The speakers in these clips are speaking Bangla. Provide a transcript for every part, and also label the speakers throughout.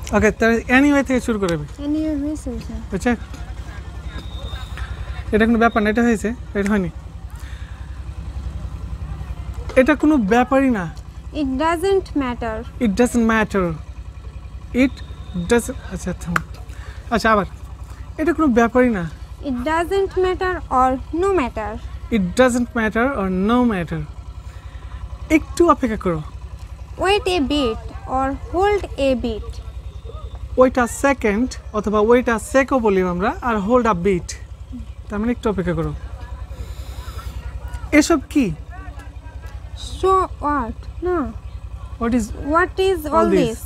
Speaker 1: ওকে তাহলে এনিওয়ে থেকে শুরু করবে
Speaker 2: এনিওয়ে হয়েছে
Speaker 1: আচ্ছা এটা কোনো ব্যাপার না এটা হয়েছে এটা হয়নি এটা কোনো ব্যাপারই না
Speaker 2: it doesn't matter
Speaker 1: it doesn't matter it doesn't আচ্ছা আচ্ছা আবার এটা কোনো ব্যাপারই না
Speaker 2: it doesn't matter or no matter
Speaker 1: it doesn't matter or no matter একটু অপেক্ষা করো
Speaker 2: wait a bit or hold a bit
Speaker 1: wait a second অথবা ওয়েট আ সেকও বলি আমরা আর হোল্ড আ বিট তার মানে একটু অপেক্ষা করো এসব কি
Speaker 2: সো হোয়াট না হোয়াট ইজ অল দিস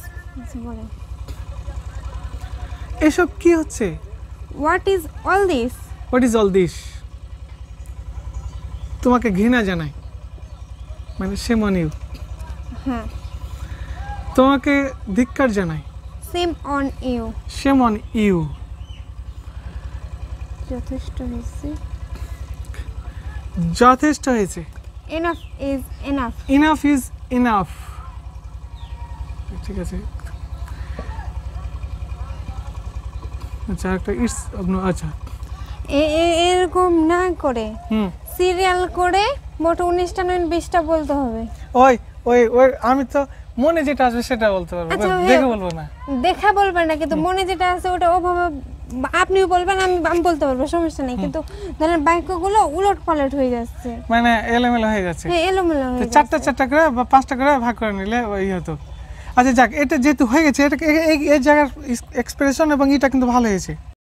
Speaker 1: এসব কি হচ্ছে
Speaker 2: what is all this
Speaker 1: what is all this তোমাকে ঘৃণা জানাই মানে সেম অন ইউ
Speaker 2: হ্যাঁ
Speaker 1: তোমাকে ধিক্কার জানাই
Speaker 2: shame on you
Speaker 1: shame on you
Speaker 2: যথেষ্ট হয়েছে
Speaker 1: যথেষ্ট হয়েছে
Speaker 2: enough is enough
Speaker 1: enough is enough ঠিক আছে আচ্ছা একটা ইটস আচ্ছা
Speaker 2: এরকম না করে সিরিয়াল করে মোট 19টা 20টা বলতে হবে
Speaker 1: ওই ওই ওই আমি তো মনে যেটা আসবে সেটা বলতে পারবো দেখে বলবো না
Speaker 2: দেখা বলবেন না কিন্তু মনে যেটা আছে ওটা ওভাবে আপনিও বলবেন আমি বলতে পারবো সমস্যা নেই কিন্তু ধরেন বাক্যগুলো উলটপালট হয়ে যাচ্ছে
Speaker 1: মানে এলোমেলো হয়ে যাচ্ছে
Speaker 2: হ্যাঁ এলোমেলো হয়ে যাচ্ছে
Speaker 1: চারটা করে বা 5টা করে ভাগ করে নিলে ওই হতো আচ্ছা যাক এটা যেহেতু হয়ে গেছে এটা এই জায়গার এক্সপ্রেশন এবং এটা কিন্তু ভালো হয়েছে